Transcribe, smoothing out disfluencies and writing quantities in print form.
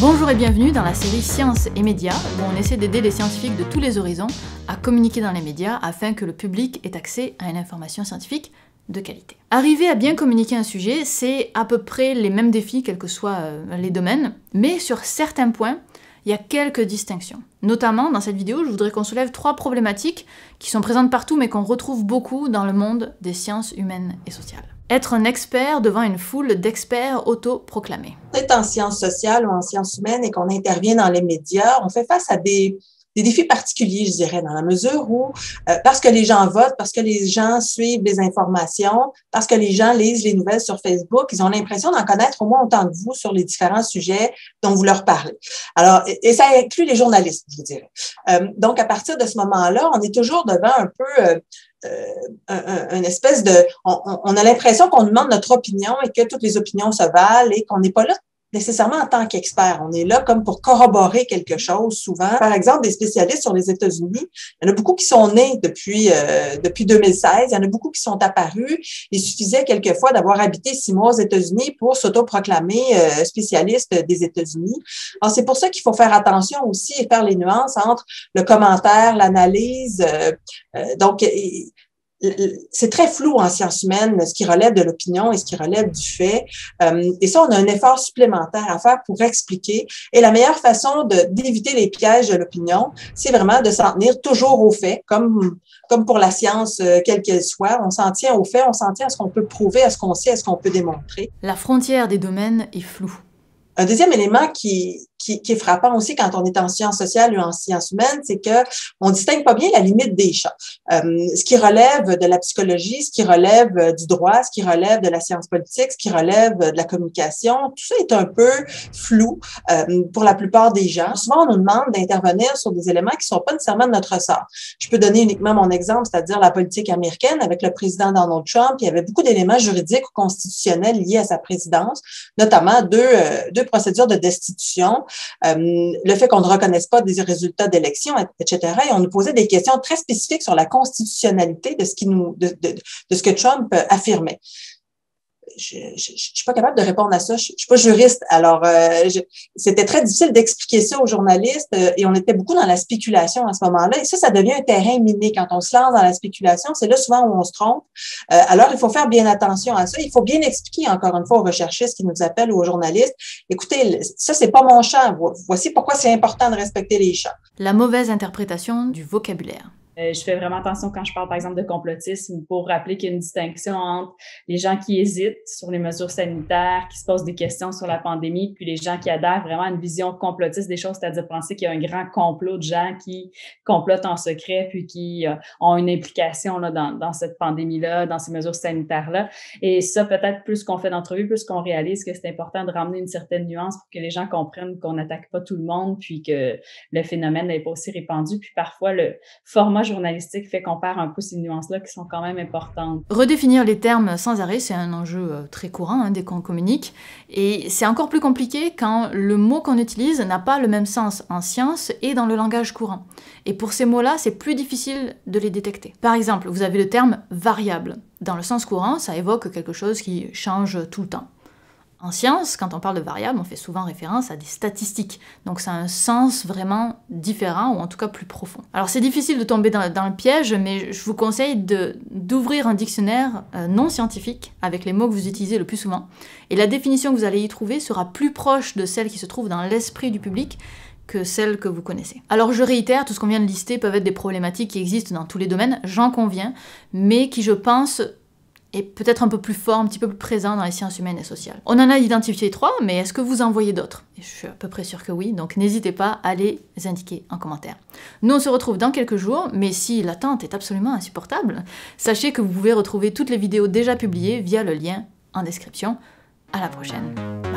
Bonjour et bienvenue dans la série Sciences et médias, où on essaie d'aider les scientifiques de tous les horizons à communiquer dans les médias afin que le public ait accès à une information scientifique de qualité. Arriver à bien communiquer un sujet, c'est à peu près les mêmes défis, quels que soient les domaines, mais sur certains points, il y a quelques distinctions. Notamment, dans cette vidéo, je voudrais qu'on soulève 3 problématiques qui sont présentes partout, mais qu'on retrouve beaucoup dans le monde des sciences humaines et sociales. Être un expert devant une foule d'experts autoproclamés. On est en sciences sociales ou en sciences humaines et qu'on intervient dans les médias, on fait face à des défis particuliers, je dirais, dans la mesure où, parce que les gens votent, parce que les gens suivent les informations, parce que les gens lisent les nouvelles sur Facebook, ils ont l'impression d'en connaître au moins autant que vous sur les différents sujets dont vous leur parlez. Alors, et ça inclut les journalistes, je vous dirais. Donc, à partir de ce moment-là, on est toujours devant un peu une espèce de... On a l'impression qu'on nous demande notre opinion et que toutes les opinions se valent et qu'on n'est pas là nécessairement en tant qu'expert. On est là comme pour corroborer quelque chose souvent. Par exemple, des spécialistes sur les États-Unis, il y en a beaucoup qui sont nés depuis 2016, il y en a beaucoup qui sont apparus. Il suffisait quelquefois d'avoir habité 6 mois aux États-Unis pour s'autoproclamer spécialiste des États-Unis. Alors, c'est pour ça qu'il faut faire attention aussi et faire les nuances entre le commentaire, l'analyse. Donc, c'est très flou en sciences humaines, ce qui relève de l'opinion et ce qui relève du fait. Et ça, on a un effort supplémentaire à faire pour expliquer. Et la meilleure façon d'éviter les pièges de l'opinion, c'est vraiment de s'en tenir toujours aux faits, comme pour la science, quelle qu'elle soit. On s'en tient aux faits, on s'en tient à ce qu'on peut prouver, à ce qu'on sait, à ce qu'on peut démontrer. La frontière des domaines est floue. Un deuxième élément qui est frappant aussi quand on est en sciences sociales ou en sciences humaines, c'est que on distingue pas bien la limite des champs. Ce qui relève de la psychologie, ce qui relève du droit, ce qui relève de la science politique, ce qui relève de la communication, tout ça est un peu flou pour la plupart des gens. Souvent, on nous demande d'intervenir sur des éléments qui sont pas nécessairement de notre ressort. Je peux donner uniquement mon exemple, c'est-à-dire la politique américaine avec le président Donald Trump. Il y avait beaucoup d'éléments juridiques ou constitutionnels liés à sa présidence, notamment deux procédures de destitution, le fait qu'on ne reconnaisse pas des résultats d'élections, etc. Et on nous posait des questions très spécifiques sur la constitutionnalité de ce que Trump affirmait. Je suis pas capable de répondre à ça. Je suis pas juriste. Alors, c'était très difficile d'expliquer ça aux journalistes et on était beaucoup dans la spéculation à ce moment-là. Et ça devient un terrain miné. Quand on se lance dans la spéculation, c'est là souvent où on se trompe. Alors, il faut faire bien attention à ça. Il faut bien expliquer, encore une fois, aux recherchistes qui nous appellent ou aux journalistes. Écoutez, ça, c'est pas mon champ. Voici pourquoi c'est important de respecter les champs. La mauvaise interprétation du vocabulaire. Je fais vraiment attention quand je parle, par exemple, de complotisme pour rappeler qu'il y a une distinction entre les gens qui hésitent sur les mesures sanitaires, qui se posent des questions sur la pandémie, puis les gens qui adhèrent vraiment à une vision complotiste des choses, c'est-à-dire penser qu'il y a un grand complot de gens qui complotent en secret puis qui ont une implication là, dans cette pandémie-là, dans ces mesures sanitaires-là. Et ça, peut-être plus qu'on fait d'entrevues, plus qu'on réalise que c'est important de ramener une certaine nuance pour que les gens comprennent qu'on n'attaque pas tout le monde puis que le phénomène n'est pas aussi répandu. Puis parfois, le format journalistique fait qu'on perd un peu ces nuances-là qui sont quand même importantes. Redéfinir les termes sans arrêt, c'est un enjeu très courant dès qu'on communique, et c'est encore plus compliqué quand le mot qu'on utilise n'a pas le même sens en science et dans le langage courant. Et pour ces mots-là, c'est plus difficile de les détecter. Par exemple, vous avez le terme variable. Dans le sens courant, ça évoque quelque chose qui change tout le temps. En science, quand on parle de variable, on fait souvent référence à des statistiques. Donc ça a un sens vraiment différent, ou en tout cas plus profond. Alors c'est difficile de tomber dans le piège, mais je vous conseille d'ouvrir un dictionnaire non scientifique avec les mots que vous utilisez le plus souvent. Et la définition que vous allez y trouver sera plus proche de celle qui se trouve dans l'esprit du public que celle que vous connaissez. Alors je réitère, tout ce qu'on vient de lister peuvent être des problématiques qui existent dans tous les domaines, j'en conviens, mais qui je pense est peut-être un peu plus fort, un petit peu plus présent dans les sciences humaines et sociales. On en a identifié 3, mais est-ce que vous en voyez d'autres? Je suis à peu près sûre que oui, donc n'hésitez pas à les indiquer en commentaire. Nous on se retrouve dans quelques jours, mais si l'attente est absolument insupportable, sachez que vous pouvez retrouver toutes les vidéos déjà publiées via le lien en description. À la prochaine.